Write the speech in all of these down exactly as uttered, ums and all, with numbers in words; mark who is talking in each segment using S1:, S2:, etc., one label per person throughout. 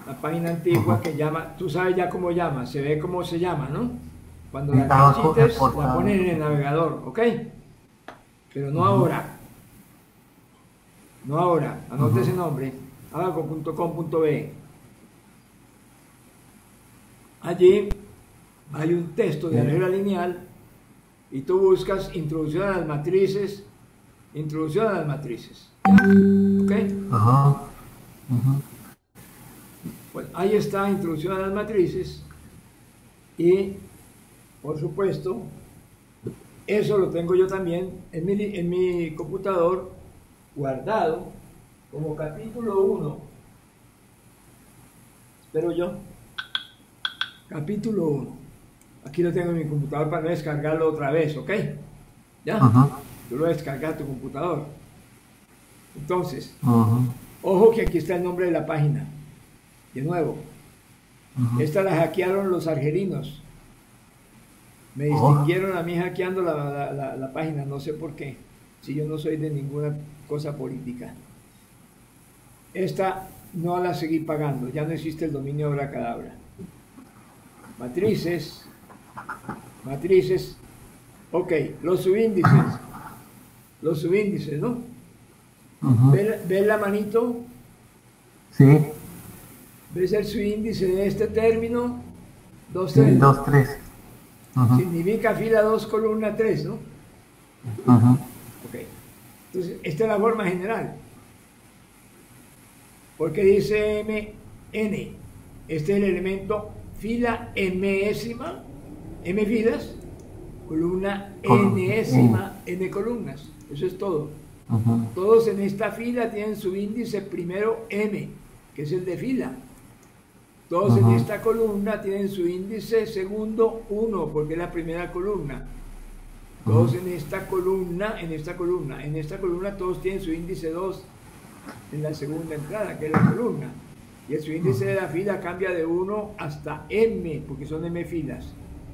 S1: La página antigua
S2: Ujú.
S1: que llama, tú sabes ya cómo llama, se ve cómo se llama, ¿no? Cuando
S2: Sí,
S1: la
S2: estaba co-
S1: cachites, la
S2: exportado.
S1: ponen en el navegador, ¿ok? Pero no
S2: Ujú,
S1: ahora, no ahora, anote ese
S2: ujú.
S1: nombre, abaco punto com punto be. Allí hay un texto de
S2: Sí.
S1: álgebra lineal y tú buscas introducción a las matrices, introducción a las matrices, ¿ok?
S2: Ajá. Ujú.
S1: Bueno, ahí está, introducción a las matrices y, por supuesto, eso lo tengo yo también en mi, en mi computador guardado como capítulo uno. Espero yo. Capítulo uno. Aquí lo tengo en mi computador para no descargarlo otra vez, ¿ok? ¿Ya?
S2: Ujú,
S1: Tú lo descargas a tu computador. Entonces,
S2: ujú,
S1: ojo que aquí está el nombre de la página. De nuevo,
S2: ujú.
S1: esta la hackearon los argelinos. Me
S2: Oh,
S1: distinguieron a mí hackeando la, la, la, la página, no sé por qué. Si yo no soy de ninguna cosa política. Esta no la seguí pagando, ya no existe el dominio Abracadabra. Matrices, matrices, ok, los subíndices, los subíndices, ¿no?
S2: ujú.
S1: ¿Ves, ves la manito?
S2: Sí,
S1: ¿Ves el subíndice de este término? Dos
S2: sí,
S1: tres, ¿no?
S2: dos, tres. Ujú,
S1: Significa fila dos columna tres, ¿no?
S2: ujú,
S1: Ok. Entonces, esta es la forma general. Porque dice M N. Este es el elemento fila enésima, M filas, columna
S2: con- eh,
S1: enésima, N columnas. Eso es todo.
S2: ujú,
S1: Todos en esta fila tienen su índice primero M, que es el de fila. Todos en
S2: ujú,
S1: esta columna tienen su índice segundo uno, porque es la primera columna.
S2: ujú,
S1: Todos en esta columna, en esta columna, en esta columna todos tienen su índice dos en la segunda entrada, que es la columna. Y el su índice de la fila cambia de uno hasta M, porque son M filas.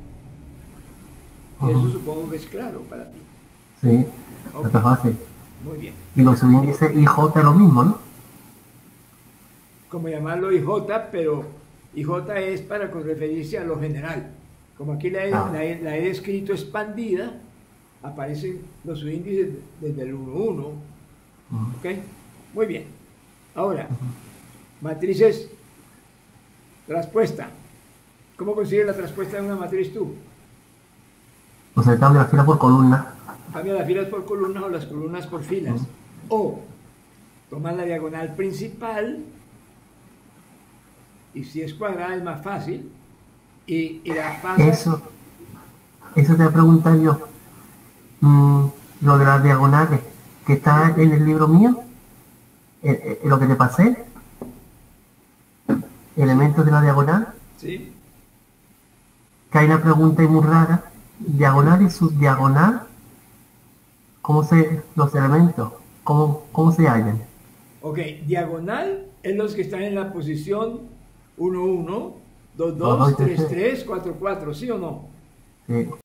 S1: Eso
S2: ujú.
S1: supongo que es claro para ti.
S2: Sí,
S1: Ok,
S2: está fácil.
S1: muy bien.
S2: Y los subíndices I J es lo mismo, ¿no?
S1: Como llamarlo I J, pero I J es para con referirse a lo general. Como aquí la he,
S2: Ah,
S1: la he- la he escrito expandida, aparecen los subíndices desde el uno uno.
S2: ujú,
S1: ¿Ok? Muy bien. Ahora, matrices, traspuesta. ¿Cómo consigues la traspuesta de una matriz tú?
S2: o sea, cambia la fila por columna.
S1: Cambia las filas por columnas o las columnas por
S2: Ujú,
S1: filas. O tomas la diagonal principal, y si es cuadrada es más fácil, y, y la pasas.
S2: Eso, eso te voy a preguntar yo. Mm, lo de las diagonales, que está en el libro mío, eh, eh, lo que te pasé,
S1: ¿Sí?
S2: elementos de la diagonal,
S1: ¿Sí?
S2: que hay una pregunta ahí muy rara. Diagonal y subdiagonal, ¿cómo se, los elementos, cómo, cómo se hallan?
S1: Ok, diagonal es los que están en la posición uno uno, dos
S2: Dos,
S1: dos,
S2: dos, tres,
S1: tres
S2: tres.
S1: tres, cuatro cuatro, ¿sí o no?
S2: Sí.